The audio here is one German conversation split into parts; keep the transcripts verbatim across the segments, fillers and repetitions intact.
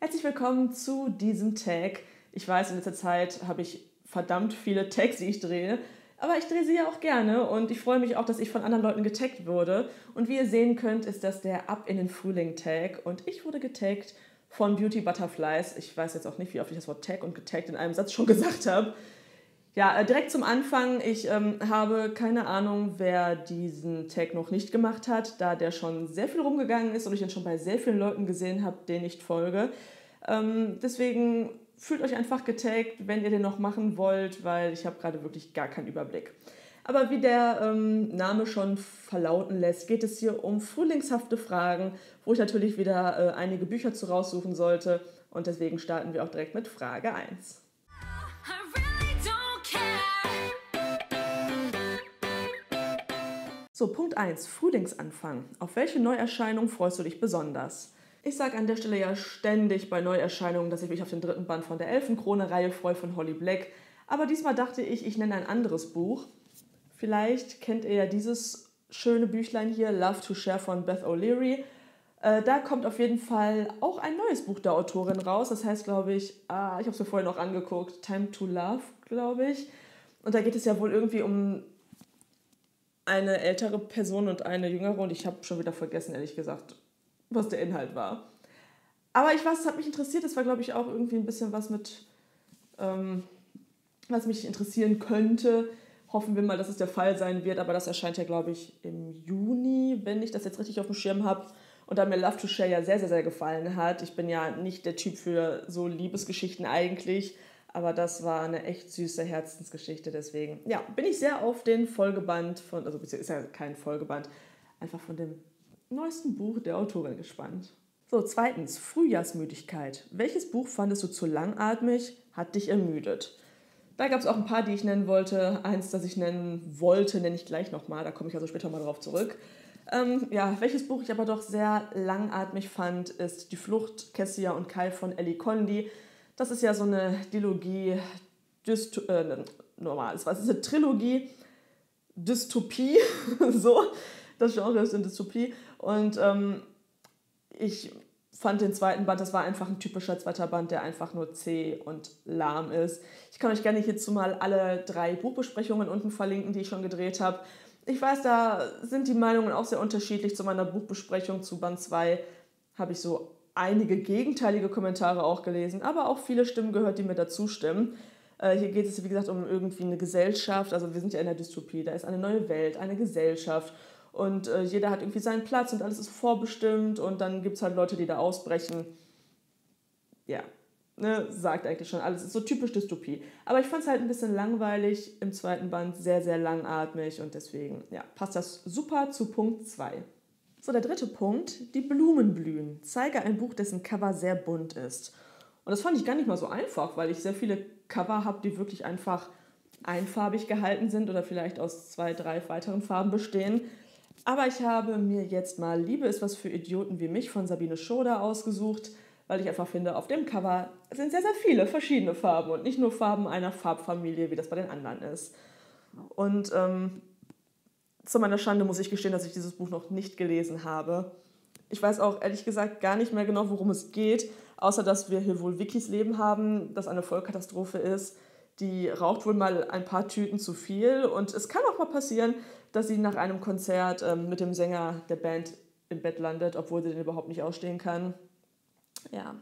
Herzlich willkommen zu diesem Tag. Ich weiß, in letzter Zeit habe ich verdammt viele Tags, die ich drehe, aber ich drehe sie ja auch gerne und ich freue mich auch, dass ich von anderen Leuten getaggt wurde. Und wie ihr sehen könnt, ist das der Ab in den Frühling Tag und ich wurde getaggt von Beauty Butterflies. Ich weiß jetzt auch nicht, wie oft ich das Wort Tag und getaggt in einem Satz schon gesagt habe. Ja, äh, direkt zum Anfang, ich ähm, habe keine Ahnung, wer diesen Tag noch nicht gemacht hat, da der schon sehr viel rumgegangen ist und ich ihn schon bei sehr vielen Leuten gesehen habe, denen ich folge. Ähm, deswegen fühlt euch einfach getaggt, wenn ihr den noch machen wollt, weil ich habe gerade wirklich gar keinen Überblick. Aber wie der ähm, Name schon verlauten lässt, geht es hier um frühlingshafte Fragen, wo ich natürlich wieder äh, einige Bücher zu raussuchen sollte. Und deswegen starten wir auch direkt mit Frage eins. So, Punkt eins, Frühlingsanfang. Auf welche Neuerscheinung freust du dich besonders? Ich sage an der Stelle ja ständig bei Neuerscheinungen, dass ich mich auf den dritten Band von der Elfenkrone-Reihe freue von Holly Black. Aber diesmal dachte ich, ich nenne ein anderes Buch. Vielleicht kennt ihr ja dieses schöne Büchlein hier, Love to Share von Beth O'Leary. Äh, da kommt auf jeden Fall auch ein neues Buch der Autorin raus. Das heißt, glaube ich, ah, ich habe es mir vorhin noch angeguckt, Time to Love, glaube ich. Und da geht es ja wohl irgendwie um eine ältere Person und eine jüngere und ich habe schon wieder vergessen, ehrlich gesagt, was der Inhalt war. Aber ich weiß, es hat mich interessiert, das war, glaube ich, auch irgendwie ein bisschen was mit, ähm, was mich interessieren könnte. Hoffen wir mal, dass es der Fall sein wird, aber das erscheint ja, glaube ich, im Juni, wenn ich das jetzt richtig auf dem Schirm habe. Und da mir Love to Share ja sehr, sehr, sehr gefallen hat. Ich bin ja nicht der Typ für so Liebesgeschichten eigentlich, aber das war eine echt süße Herzensgeschichte, deswegen ja, bin ich sehr auf den Folgeband von, also ist ja kein Folgeband, einfach von dem neuesten Buch der Autorin gespannt. So, zweitens, Frühjahrsmüdigkeit. Welches Buch fandest du zu langatmig, hat dich ermüdet? Da gab es auch ein paar, die ich nennen wollte. Eins, das ich nennen wollte, nenne ich gleich nochmal, da komme ich also später mal drauf zurück. Ähm, ja, welches Buch ich aber doch sehr langatmig fand, ist Die Flucht, Kessia und Kai von Ellie Condi. Das ist ja so eine Dilogie, Dysto äh, normal, es war eine Trilogie, Dystopie, so, das Genre ist eine Dystopie. Und ähm, ich fand den zweiten Band, das war einfach ein typischer zweiter Band, der einfach nur zäh und lahm ist. Ich kann euch gerne hierzu mal alle drei Buchbesprechungen unten verlinken, die ich schon gedreht habe. Ich weiß, da sind die Meinungen auch sehr unterschiedlich. Zu meiner Buchbesprechung zu Band zwei habe ich so einige gegenteilige Kommentare auch gelesen, aber auch viele Stimmen gehört, die mir dazu stimmen. Äh, hier geht es, wie gesagt, um irgendwie eine Gesellschaft. Also wir sind ja in der Dystopie, da ist eine neue Welt, eine Gesellschaft. Und äh, jeder hat irgendwie seinen Platz und alles ist vorbestimmt und dann gibt es halt Leute, die da ausbrechen. Ja, ne, sagt eigentlich schon alles. Ist so typisch Dystopie. Aber ich fand es halt ein bisschen langweilig im zweiten Band, sehr, sehr langatmig und deswegen ja, passt das super zu Punkt zwei. So, der dritte Punkt, die Blumen blühen. Zeige ein Buch, dessen Cover sehr bunt ist. Und das fand ich gar nicht mal so einfach, weil ich sehr viele Cover habe, die wirklich einfach einfarbig gehalten sind oder vielleicht aus zwei, drei weiteren Farben bestehen. Aber ich habe mir jetzt mal Liebe ist was für Idioten wie mich von Sabine Schoder ausgesucht, weil ich einfach finde, auf dem Cover sind sehr, sehr viele verschiedene Farben und nicht nur Farben einer Farbfamilie, wie das bei den anderen ist. Und ähm, zu meiner Schande muss ich gestehen, dass ich dieses Buch noch nicht gelesen habe. Ich weiß auch ehrlich gesagt gar nicht mehr genau, worum es geht, außer dass wir hier wohl Vickys Leben haben, das eine Vollkatastrophe ist. Die raucht wohl mal ein paar Tüten zu viel und es kann auch mal passieren, dass sie nach einem Konzert ähm, mit dem Sänger der Band im Bett landet, obwohl sie den überhaupt nicht ausstehen kann. Ja.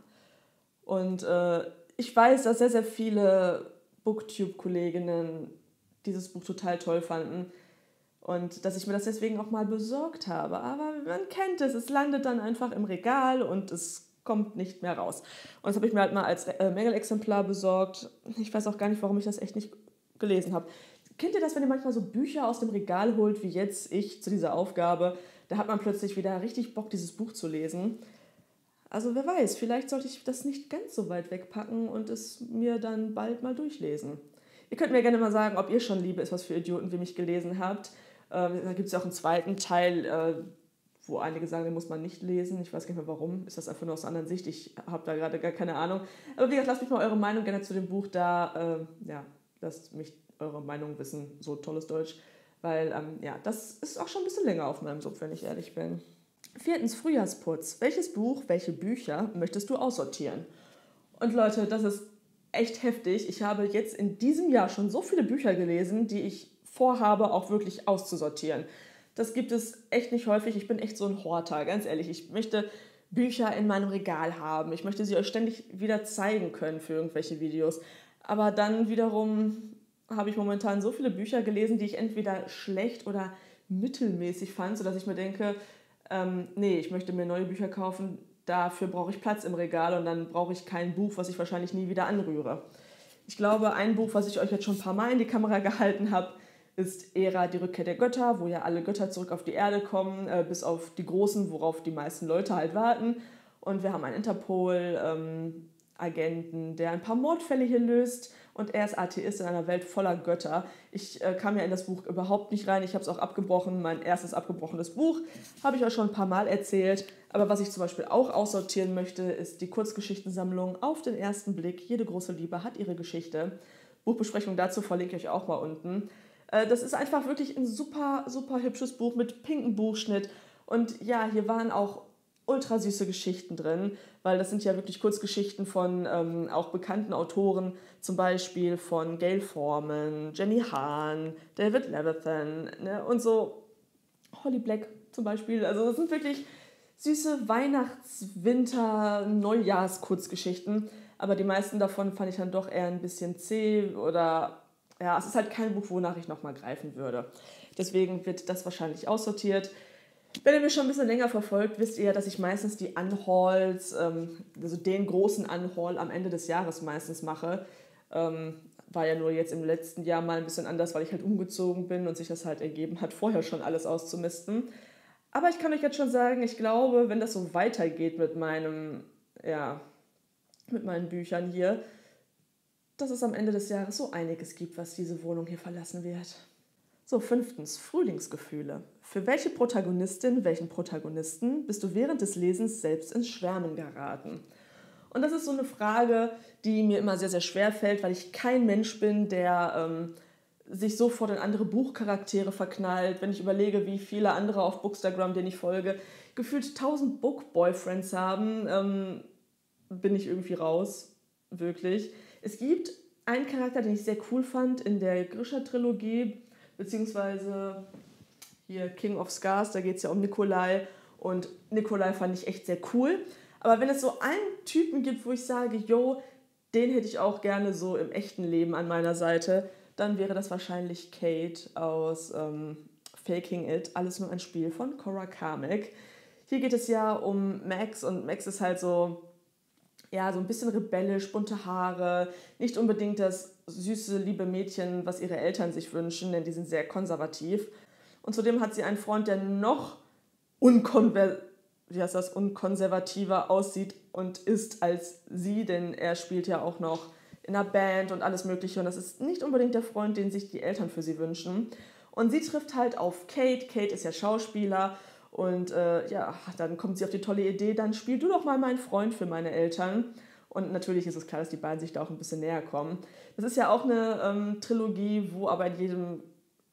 Und äh, ich weiß, dass sehr, sehr viele Booktube-Kolleginnen dieses Buch total toll fanden und dass ich mir das deswegen auch mal besorgt habe. Aber man kennt es, es landet dann einfach im Regal und es kommt nicht mehr raus. Und das habe ich mir halt mal als äh, Mängelexemplar besorgt. Ich weiß auch gar nicht, warum ich das echt nicht gelesen habe. Kennt ihr das, wenn ihr manchmal so Bücher aus dem Regal holt, wie jetzt ich zu dieser Aufgabe? Da hat man plötzlich wieder richtig Bock, dieses Buch zu lesen. Also wer weiß, vielleicht sollte ich das nicht ganz so weit wegpacken und es mir dann bald mal durchlesen. Ihr könnt mir gerne mal sagen, ob ihr schon Liebe ist was für Idioten wie mich gelesen habt. Ähm, da gibt es ja auch einen zweiten Teil, äh, wo einige sagen, den muss man nicht lesen. Ich weiß gar nicht mehr warum. Ist das einfach nur aus einer anderen Sicht? Ich habe da gerade gar keine Ahnung. Aber wie gesagt, lasst mich mal eure Meinung gerne zu dem Buch da. Äh, ja, lasst mich eure Meinung wissen. So tolles Deutsch. Weil, ähm, ja, das ist auch schon ein bisschen länger auf meinem Sub, wenn ich ehrlich bin. Viertens, Frühjahrsputz. Welches Buch, welche Bücher möchtest du aussortieren? Und Leute, das ist echt heftig. Ich habe jetzt in diesem Jahr schon so viele Bücher gelesen, die ich vorhabe, auch wirklich auszusortieren. Das gibt es echt nicht häufig. Ich bin echt so ein Horter, ganz ehrlich. Ich möchte Bücher in meinem Regal haben. Ich möchte sie euch ständig wieder zeigen können für irgendwelche Videos. Aber dann wiederum habe ich momentan so viele Bücher gelesen, die ich entweder schlecht oder mittelmäßig fand, sodass ich mir denke, ähm, nee, ich möchte mir neue Bücher kaufen, dafür brauche ich Platz im Regal und dann brauche ich kein Buch, was ich wahrscheinlich nie wieder anrühre. Ich glaube, ein Buch, was ich euch jetzt schon ein paar Mal in die Kamera gehalten habe, ist Ära, die Rückkehr der Götter, wo ja alle Götter zurück auf die Erde kommen, äh, bis auf die Großen, worauf die meisten Leute halt warten. Und wir haben einen Interpol-Agenten, ähm, der ein paar Mordfälle hier löst und er ist Atheist in einer Welt voller Götter. Ich äh, kam ja in das Buch überhaupt nicht rein, ich habe es auch abgebrochen, mein erstes abgebrochenes Buch, habe ich euch schon ein paar Mal erzählt. Aber was ich zum Beispiel auch aussortieren möchte, ist die Kurzgeschichtensammlung Auf den ersten Blick. Jede große Liebe hat ihre Geschichte. Buchbesprechung dazu verlinke ich euch auch mal unten. Äh, das ist einfach wirklich ein super, super hübsches Buch mit pinkem Buchschnitt. Und ja, hier waren auch ultra süße Geschichten drin, weil das sind ja wirklich Kurzgeschichten von ähm, auch bekannten Autoren, zum Beispiel von Gayle Forman, Jenny Han, David Levithan, ne? Und so Holly Black zum Beispiel. Also das sind wirklich süße Weihnachts-, Winter-, Neujahrs-Kurzgeschichten, aber die meisten davon fand ich dann doch eher ein bisschen zäh oder ja, es ist halt kein Buch, wonach ich nochmal greifen würde. Deswegen wird das wahrscheinlich aussortiert. Wenn ihr mich schon ein bisschen länger verfolgt, wisst ihr ja, dass ich meistens die Unhauls, ähm, also den großen Unhaul am Ende des Jahres meistens mache. Ähm, war ja nur jetzt im letzten Jahr mal ein bisschen anders, weil ich halt umgezogen bin und sich das halt ergeben hat, vorher schon alles auszumisten. Aber ich kann euch jetzt schon sagen, ich glaube, wenn das so weitergeht mit meinem, ja, mit meinen Büchern hier, dass es am Ende des Jahres so einiges gibt, was diese Wohnung hier verlassen wird. So, fünftens, Frühlingsgefühle. Für welche Protagonistin, welchen Protagonisten bist du während des Lesens selbst ins Schwärmen geraten? Und das ist so eine Frage, die mir immer sehr, sehr schwer fällt, weil ich kein Mensch bin, der ähm, sich sofort in andere Buchcharaktere verknallt. Wenn ich überlege, wie viele andere auf Bookstagram, denen ich folge, gefühlt tausend Book-Boyfriends haben, ähm, bin ich irgendwie raus, wirklich. Es gibt einen Charakter, den ich sehr cool fand in der Grisha-Trilogie, beziehungsweise hier King of Scars, da geht es ja um Nikolai und Nikolai fand ich echt sehr cool. Aber wenn es so einen Typen gibt, wo ich sage, yo, den hätte ich auch gerne so im echten Leben an meiner Seite, dann wäre das wahrscheinlich Kate aus ähm, Faking It, alles nur ein Spiel von Cora Carmack. Hier geht es ja um Max und Max ist halt so, ja, so ein bisschen rebellisch, bunte Haare, nicht unbedingt das süße, liebe Mädchen, was ihre Eltern sich wünschen, denn die sind sehr konservativ. Und zudem hat sie einen Freund, der noch unkonver- wie heißt das, unkonservativer aussieht und ist als sie, denn er spielt ja auch noch in einer Band und alles Mögliche. Und das ist nicht unbedingt der Freund, den sich die Eltern für sie wünschen. Und sie trifft halt auf Kate. Kate ist ja Schauspieler. Und äh, ja, dann kommt sie auf die tolle Idee, dann spiel du doch mal meinen Freund für meine Eltern. Und natürlich ist es klar, dass die beiden sich da auch ein bisschen näher kommen. Das ist ja auch eine ähm, Trilogie, wo aber in jedem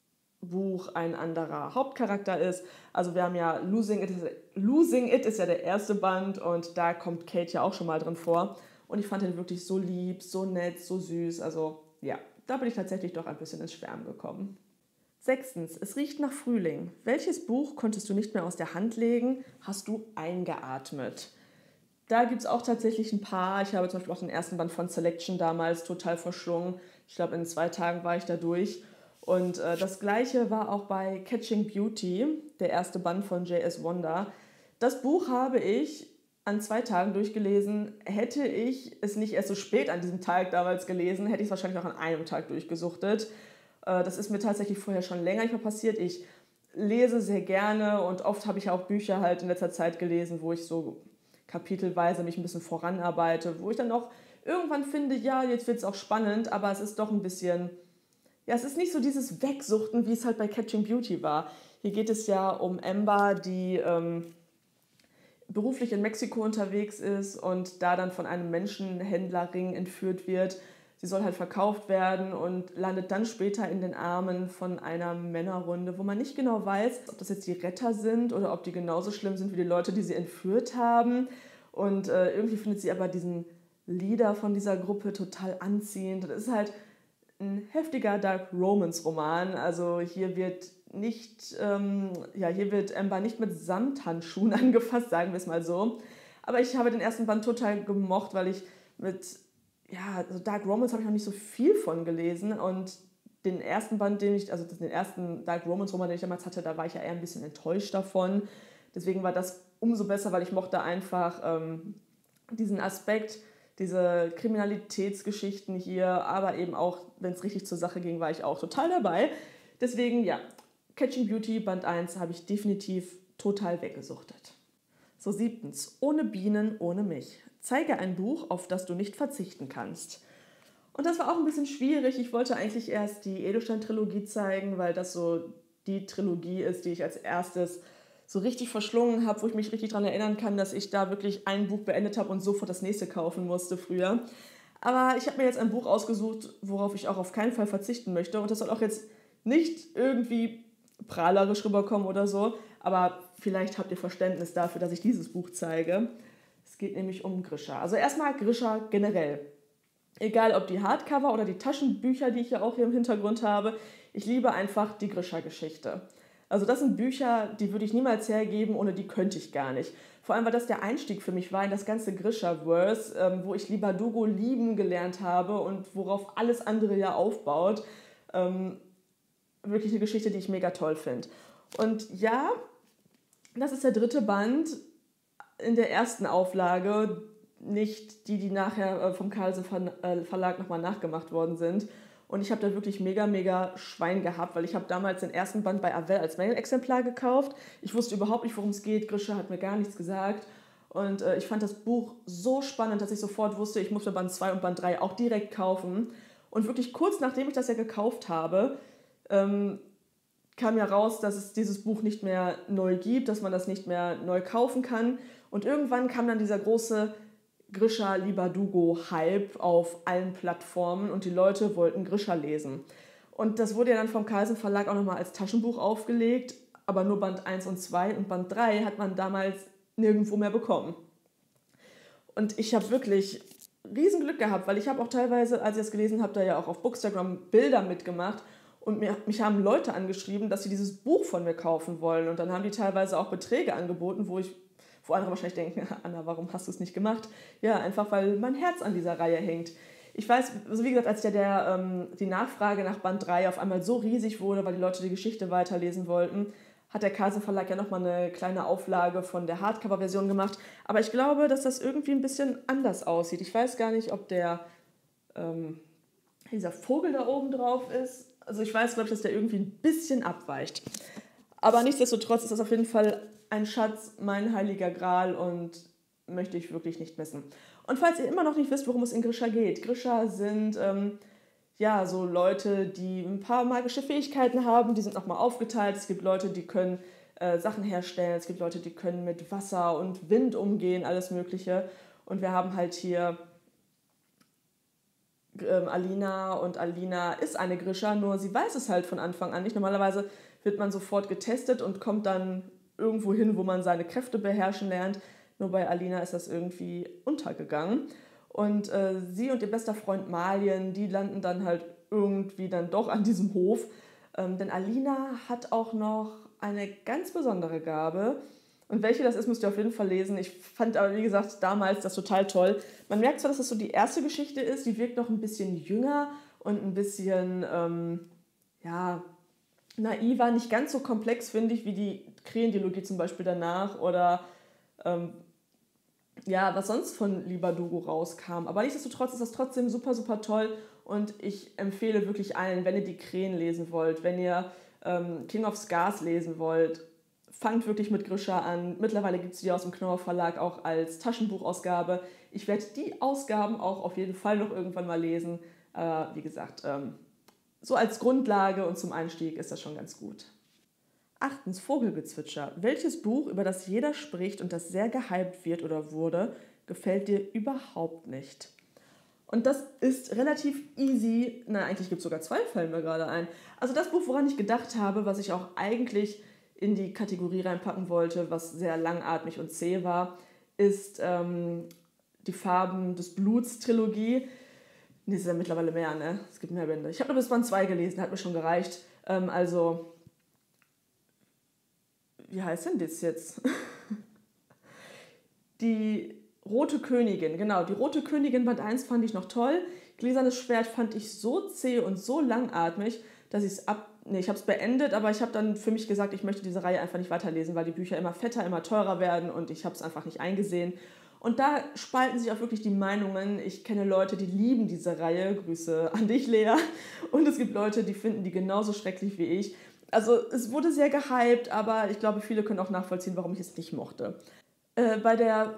Buch ein anderer Hauptcharakter ist. Also wir haben ja Losing It, Losing It ist ja der erste Band und da kommt Kate ja auch schon mal drin vor. Und ich fand ihn wirklich so lieb, so nett, so süß. Also ja, da bin ich tatsächlich doch ein bisschen ins Schwärmen gekommen. Sechstens, es riecht nach Frühling. Welches Buch konntest du nicht mehr aus der Hand legen, hast du eingeatmet? Da gibt es auch tatsächlich ein paar. Ich habe zum Beispiel auch den ersten Band von Selection damals total verschlungen. Ich glaube, in zwei Tagen war ich da durch. Und äh, das Gleiche war auch bei Catching Beauty, der erste Band von J S. Wonder. Das Buch habe ich an zwei Tagen durchgelesen. Hätte ich es nicht erst so spät an diesem Tag damals gelesen, hätte ich es wahrscheinlich auch an einem Tag durchgesuchtet. Das ist mir tatsächlich vorher schon länger nicht mehr passiert. Ich lese sehr gerne und oft habe ich auch Bücher halt in letzter Zeit gelesen, wo ich so kapitelweise mich ein bisschen voranarbeite, wo ich dann auch irgendwann finde, ja, jetzt wird es auch spannend, aber es ist doch ein bisschen, ja, es ist nicht so dieses Wegsuchten, wie es halt bei Catching Beauty war. Hier geht es ja um Amber, die ähm, beruflich in Mexiko unterwegs ist und da dann von einem Menschenhändlerring entführt wird, sie soll halt verkauft werden und landet dann später in den Armen von einer Männerrunde, wo man nicht genau weiß, ob das jetzt die Retter sind oder ob die genauso schlimm sind wie die Leute, die sie entführt haben. Und äh, irgendwie findet sie aber diesen Leader von dieser Gruppe total anziehend. Das ist halt ein heftiger Dark Romance Roman. Also hier wird nicht, ähm, ja, hier wird Amber nicht mit Samthandschuhen angefasst, sagen wir es mal so. Aber ich habe den ersten Band total gemocht, weil ich mit, ja, also Dark Romance habe ich noch nicht so viel von gelesen und den ersten Band, den ich, also den ersten Dark Romance Roman, den ich damals hatte, da war ich ja eher ein bisschen enttäuscht davon. Deswegen war das umso besser, weil ich mochte einfach ähm, diesen Aspekt, diese Kriminalitätsgeschichten hier, aber eben auch, wenn es richtig zur Sache ging, war ich auch total dabei. Deswegen, ja, Catching Beauty Band eins habe ich definitiv total weggesuchtet. So, siebtens. Ohne Bienen, ohne mich. Zeige ein Buch, auf das du nicht verzichten kannst. Und das war auch ein bisschen schwierig. Ich wollte eigentlich erst die Edelstein-Trilogie zeigen, weil das so die Trilogie ist, die ich als erstes so richtig verschlungen habe, wo ich mich richtig daran erinnern kann, dass ich da wirklich ein Buch beendet habe und sofort das nächste kaufen musste früher. Aber ich habe mir jetzt ein Buch ausgesucht, worauf ich auch auf keinen Fall verzichten möchte. Und das soll auch jetzt nicht irgendwie prahlerisch rüberkommen oder so, aber vielleicht habt ihr Verständnis dafür, dass ich dieses Buch zeige. Es geht nämlich um Grisha. Also erstmal Grisha generell. Egal ob die Hardcover oder die Taschenbücher, die ich ja auch hier im Hintergrund habe, ich liebe einfach die Grisha-Geschichte. Also das sind Bücher, die würde ich niemals hergeben, ohne die könnte ich gar nicht. Vor allem, weil das der Einstieg für mich war in das ganze Grisha-Verse, ähm, wo ich Libardugo lieben gelernt habe und worauf alles andere ja aufbaut. Ähm, wirklich eine Geschichte, die ich mega toll finde. Und ja, das ist der dritte Band in der ersten Auflage, nicht die, die nachher vom Carlsen Verlag nochmal nachgemacht worden sind. Und ich habe da wirklich mega, mega Schwein gehabt, weil ich habe damals den ersten Band bei Avell als Mail-Exemplar gekauft. Ich wusste überhaupt nicht, worum es geht. Grisha hat mir gar nichts gesagt. Und äh, ich fand das Buch so spannend, dass ich sofort wusste, ich muss mir Band zwei und Band drei auch direkt kaufen. Und wirklich kurz nachdem ich das ja gekauft habe, ähm, kam ja raus, dass es dieses Buch nicht mehr neu gibt, dass man das nicht mehr neu kaufen kann. Und irgendwann kam dann dieser große Grisha-Libardugo-Hype auf allen Plattformen und die Leute wollten Grisha lesen. Und das wurde ja dann vom Carlsen Verlag auch nochmal als Taschenbuch aufgelegt, aber nur Band eins und zwei und Band drei hat man damals nirgendwo mehr bekommen. Und ich habe wirklich riesen Glück gehabt, weil ich habe auch teilweise, als ich das gelesen habe, da ja auch auf Bookstagram Bilder mitgemacht und mir, mich haben Leute angeschrieben, dass sie dieses Buch von mir kaufen wollen und dann haben die teilweise auch Beträge angeboten, wo ich wo andere wahrscheinlich denken, Anna, warum hast du es nicht gemacht? Ja, einfach, weil mein Herz an dieser Reihe hängt. Ich weiß, also wie gesagt, als ja der, ähm, die Nachfrage nach Band drei auf einmal so riesig wurde, weil die Leute die Geschichte weiterlesen wollten, hat der Carlsen Verlag ja nochmal eine kleine Auflage von der Hardcover-Version gemacht. Aber ich glaube, dass das irgendwie ein bisschen anders aussieht. Ich weiß gar nicht, ob der ähm, dieser Vogel da oben drauf ist. Also ich weiß, glaube ich, dass der irgendwie ein bisschen abweicht. Aber nichtsdestotrotz ist das auf jeden Fall ein Schatz, mein heiliger Gral und möchte ich wirklich nicht missen. Und falls ihr immer noch nicht wisst, worum es in Grisha geht. Grisha sind ähm, ja so Leute, die ein paar magische Fähigkeiten haben, die sind nochmal aufgeteilt. Es gibt Leute, die können äh, Sachen herstellen, es gibt Leute, die können mit Wasser und Wind umgehen, alles Mögliche. Und wir haben halt hier ähm, Alina und Alina ist eine Grisha, nur sie weiß es halt von Anfang an nicht. Normalerweise wird man sofort getestet und kommt dann irgendwo hin, wo man seine Kräfte beherrschen lernt. Nur bei Alina ist das irgendwie untergegangen. Und äh, sie und ihr bester Freund Malien, die landen dann halt irgendwie dann doch an diesem Hof. Ähm, denn Alina hat auch noch eine ganz besondere Gabe. Und welche das ist, müsst ihr auf jeden Fall lesen. Ich fand aber, wie gesagt, damals das total toll. Man merkt zwar, dass das so die erste Geschichte ist, die wirkt noch ein bisschen jünger und ein bisschen, ähm, ja, naiver, nicht ganz so komplex, finde ich, wie die Krähendialogie zum Beispiel danach oder ähm, ja, was sonst von Libardugo rauskam. Aber nichtsdestotrotz ist das trotzdem super, super toll und ich empfehle wirklich allen, wenn ihr die Krähen lesen wollt, wenn ihr ähm, King of Scars lesen wollt, fangt wirklich mit Grisha an. Mittlerweile gibt es die aus dem Knorr Verlag auch als Taschenbuchausgabe. Ich werde die Ausgaben auch auf jeden Fall noch irgendwann mal lesen. Äh, wie gesagt, ähm, so als Grundlage und zum Einstieg ist das schon ganz gut. Achtens, Vogelgezwitscher. Welches Buch, über das jeder spricht und das sehr gehypt wird oder wurde, gefällt dir überhaupt nicht? Und das ist relativ easy. Na, eigentlich gibt es sogar zwei, fallen mir gerade ein. Also das Buch, woran ich gedacht habe, was ich auch eigentlich in die Kategorie reinpacken wollte, was sehr langatmig und zäh war, ist ähm, die Farben des Bluts Trilogie. Nee, es sind ja mittlerweile mehr, ne? Es gibt mehr Bände. Ich habe nur bis Band zwei gelesen, hat mir schon gereicht. Ähm, also, wie heißt denn das jetzt? Die Rote Königin, genau. Die Rote Königin Band eins fand ich noch toll. Gläsernes Schwert fand ich so zäh und so langatmig, dass ich es ab... Nee, ich habe es beendet, aber ich habe dann für mich gesagt, ich möchte diese Reihe einfach nicht weiterlesen, weil die Bücher immer fetter, immer teurer werden und ich habe es einfach nicht eingesehen. Und da spalten sich auch wirklich die Meinungen. Ich kenne Leute, die lieben diese Reihe. Grüße an dich, Lea. Und es gibt Leute, die finden die genauso schrecklich wie ich. Also es wurde sehr gehypt, aber ich glaube, viele können auch nachvollziehen, warum ich es nicht mochte. Äh, bei der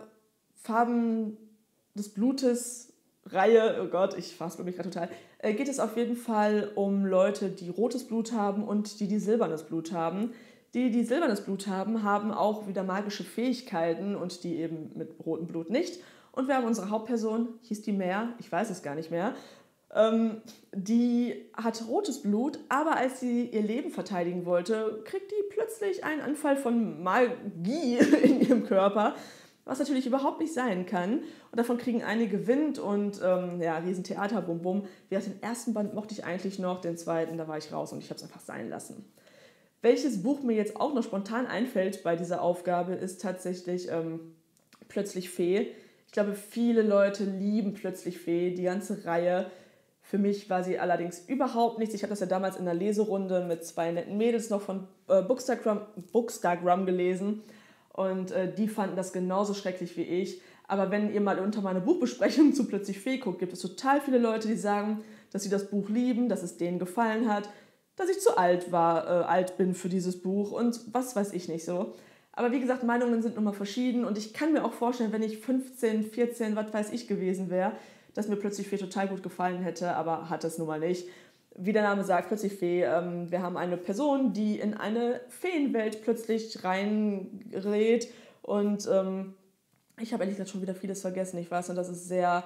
Farben des Blutes Reihe, oh Gott, ich fasse mich gerade total, äh, geht es auf jeden Fall um Leute, die rotes Blut haben und die, die silbernes Blut haben. Die, die silbernes Blut haben, haben auch wieder magische Fähigkeiten und die eben mit rotem Blut nicht. Und wir haben unsere Hauptperson, hieß die Mare, ich weiß es gar nicht mehr, ähm, die hat rotes Blut, aber als sie ihr Leben verteidigen wollte, kriegt die plötzlich einen Anfall von Magie in ihrem Körper, was natürlich überhaupt nicht sein kann. Und davon kriegen einige Wind und ähm, ja, Riesentheater, bum bum. Wie gesagt, den ersten Band mochte ich eigentlich noch, den zweiten, da war ich raus und ich habe es einfach sein lassen. Welches Buch mir jetzt auch noch spontan einfällt bei dieser Aufgabe, ist tatsächlich ähm, Plötzlich Fee. Ich glaube, viele Leute lieben Plötzlich Fee, die ganze Reihe. Für mich war sie allerdings überhaupt nichts. Ich habe das ja damals in einer Leserunde mit zwei netten Mädels noch von äh, Bookstagram, Bookstagram gelesen und äh, die fanden das genauso schrecklich wie ich. Aber wenn ihr mal unter meine Buchbesprechung zu Plötzlich Fee guckt, gibt es total viele Leute, die sagen, dass sie das Buch lieben, dass es denen gefallen hat, dass ich zu alt war, äh, alt bin für dieses Buch und was weiß ich nicht so. Aber wie gesagt, Meinungen sind nun mal verschieden und ich kann mir auch vorstellen, wenn ich fünfzehn, vierzehn, was weiß ich gewesen wäre, dass mir Plötzlich Fee total gut gefallen hätte, aber hat es nun mal nicht. Wie der Name sagt, Plötzlich Fee, ähm, wir haben eine Person, die in eine Feenwelt plötzlich reingerät und ähm, ich habe ehrlich gesagt schon wieder vieles vergessen. Ich weiß nur, dass es sehr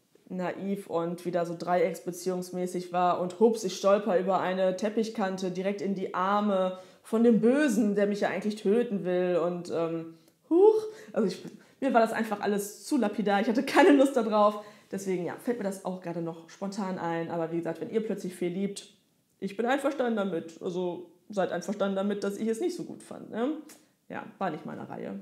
naiv und wieder so dreiecksbeziehungsmäßig war und hups, ich stolper über eine Teppichkante direkt in die Arme von dem Bösen, der mich ja eigentlich töten will und ähm, huch, also ich, mir war das einfach alles zu lapidar, ich hatte keine Lust darauf, deswegen ja, fällt mir das auch gerade noch spontan ein, aber wie gesagt, wenn ihr Plötzlich Fee liebt, ich bin einverstanden damit, also seid einverstanden damit, dass ich es nicht so gut fand, ne? Ja, war nicht meine Reihe.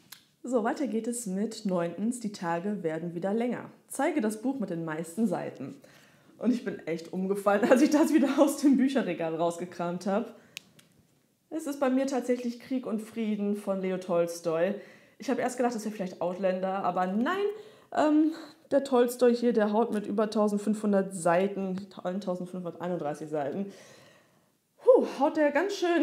So, weiter geht es mit neuntens, die Tage werden wieder länger. Zeige das Buch mit den meisten Seiten. Und ich bin echt umgefallen, als ich das wieder aus dem Bücherregal rausgekramt habe. Es ist bei mir tatsächlich Krieg und Frieden von Leo Tolstoi. Ich habe erst gedacht, das wäre vielleicht Outlander, aber nein, ähm, der Tolstoi hier, der haut mit über eintausendfünfhundert Seiten, eintausendfünfhunderteinunddreißig Seiten, puh, haut der ganz schön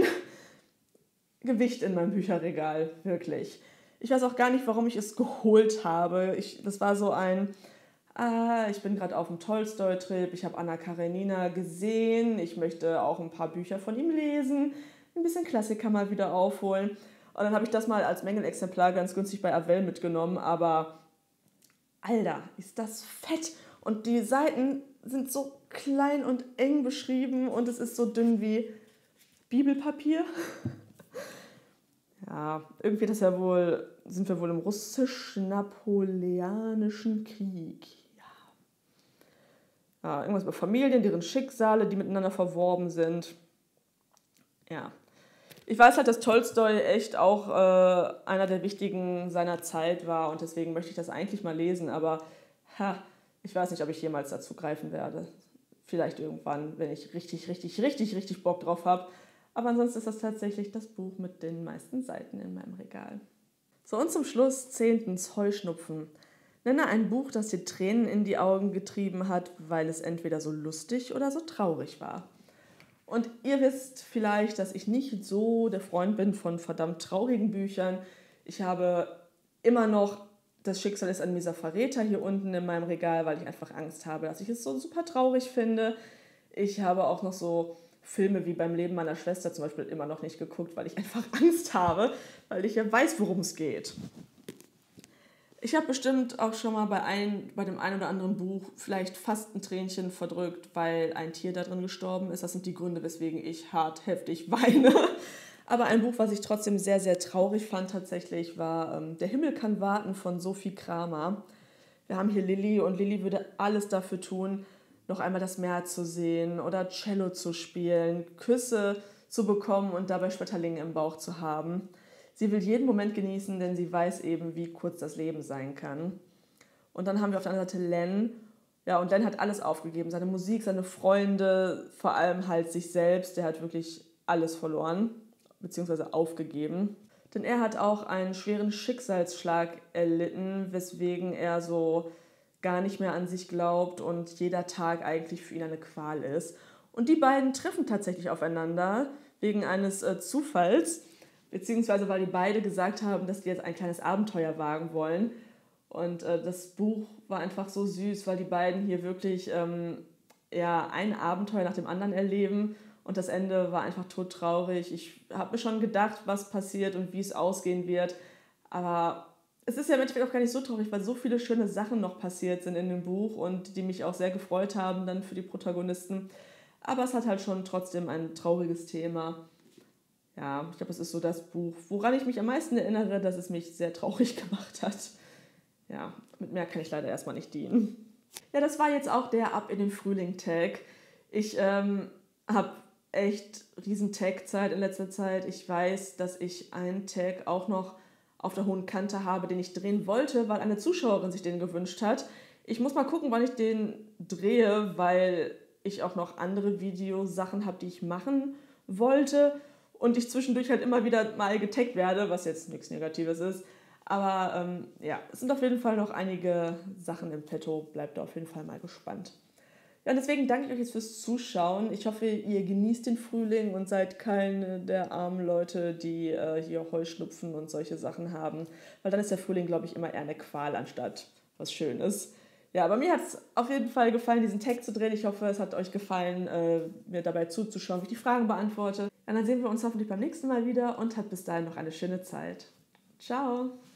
Gewicht in mein Bücherregal, wirklich. Ich weiß auch gar nicht, warum ich es geholt habe. Ich, das war so ein, ah, ich bin gerade auf dem Tolstoi-Trip, ich habe Anna Karenina gesehen, ich möchte auch ein paar Bücher von ihm lesen, ein bisschen Klassiker mal wieder aufholen. Und dann habe ich das mal als Mängelexemplar ganz günstig bei Avell mitgenommen, aber Alter, ist das fett! Und die Seiten sind so klein und eng beschrieben und es ist so dünn wie Bibelpapier. Ja, irgendwie das ja wohl, sind wir wohl im russisch-napoleonischen Krieg. Ja. Ja, irgendwas über Familien, deren Schicksale, die miteinander verworben sind. Ja. Ich weiß halt, dass Tolstoi echt auch äh, einer der wichtigen seiner Zeit war und deswegen möchte ich das eigentlich mal lesen, aber ha, ich weiß nicht, ob ich jemals dazu greifen werde. Vielleicht irgendwann, wenn ich richtig, richtig, richtig, richtig Bock drauf habe. Aber ansonsten ist das tatsächlich das Buch mit den meisten Seiten in meinem Regal. So, und zum Schluss zehntens Heuschnupfen. Nenne ein Buch, das dir Tränen in die Augen getrieben hat, weil es entweder so lustig oder so traurig war. Und ihr wisst vielleicht, dass ich nicht so der Freund bin von verdammt traurigen Büchern. Ich habe immer noch Das Schicksal ist ein mieser Verräter hier unten in meinem Regal, weil ich einfach Angst habe, dass ich es so super traurig finde. Ich habe auch noch so Filme wie Beim Leben meiner Schwester zum Beispiel immer noch nicht geguckt, weil ich einfach Angst habe, weil ich ja weiß, worum es geht. Ich habe bestimmt auch schon mal bei, ein, bei dem einen oder anderen Buch vielleicht fast ein Tränchen verdrückt, weil ein Tier da drin gestorben ist. Das sind die Gründe, weswegen ich hart heftig weine. Aber ein Buch, was ich trotzdem sehr, sehr traurig fand tatsächlich, war ähm, Der Himmel kann warten von Sophie Kramer. Wir haben hier Lilly und Lilly würde alles dafür tun, noch einmal das Meer zu sehen oder Cello zu spielen, Küsse zu bekommen und dabei Schmetterlinge im Bauch zu haben. Sie will jeden Moment genießen, denn sie weiß eben, wie kurz das Leben sein kann. Und dann haben wir auf der anderen Seite Len. Ja, und Len hat alles aufgegeben. Seine Musik, seine Freunde, vor allem halt sich selbst. Der hat wirklich alles verloren, beziehungsweise aufgegeben. Denn er hat auch einen schweren Schicksalsschlag erlitten, weswegen er so gar nicht mehr an sich glaubt und jeder Tag eigentlich für ihn eine Qual ist. Und die beiden treffen tatsächlich aufeinander wegen eines äh, Zufalls, beziehungsweise weil die beide gesagt haben, dass die jetzt ein kleines Abenteuer wagen wollen. Und äh, das Buch war einfach so süß, weil die beiden hier wirklich ähm, ja, ein Abenteuer nach dem anderen erleben. Und das Ende war einfach todtraurig. Ich habe mir schon gedacht, was passiert und wie es ausgehen wird. Aber es ist ja im Endeffekt auch gar nicht so traurig, weil so viele schöne Sachen noch passiert sind in dem Buch und die mich auch sehr gefreut haben dann für die Protagonisten. Aber es hat halt schon trotzdem ein trauriges Thema. Ja, ich glaube, es ist so das Buch, woran ich mich am meisten erinnere, dass es mich sehr traurig gemacht hat. Ja, mit mehr kann ich leider erstmal nicht dienen. Ja, das war jetzt auch der Ab in den Frühling-Tag. Ich ähm, habe echt riesen Tag-Zeit in letzter Zeit. Ich weiß, dass ich einen Tag auch noch auf der hohen Kante habe, den ich drehen wollte, weil eine Zuschauerin sich den gewünscht hat. Ich muss mal gucken, wann ich den drehe, weil ich auch noch andere Videosachen habe, die ich machen wollte. Und ich zwischendurch halt immer wieder mal getaggt werde, was jetzt nichts Negatives ist. Aber ähm, ja, es sind auf jeden Fall noch einige Sachen im Petto. Bleibt da auf jeden Fall mal gespannt. Ja, und deswegen danke ich euch jetzt fürs Zuschauen. Ich hoffe, ihr genießt den Frühling und seid keine der armen Leute, die äh, hier Heuschnupfen und solche Sachen haben. Weil dann ist der Frühling, glaube ich, immer eher eine Qual anstatt was Schönes. Ja, aber mir hat es auf jeden Fall gefallen, diesen Tag zu drehen. Ich hoffe, es hat euch gefallen, äh, mir dabei zuzuschauen, wie ich die Fragen beantworte. Und dann sehen wir uns hoffentlich beim nächsten Mal wieder und habt bis dahin noch eine schöne Zeit. Ciao!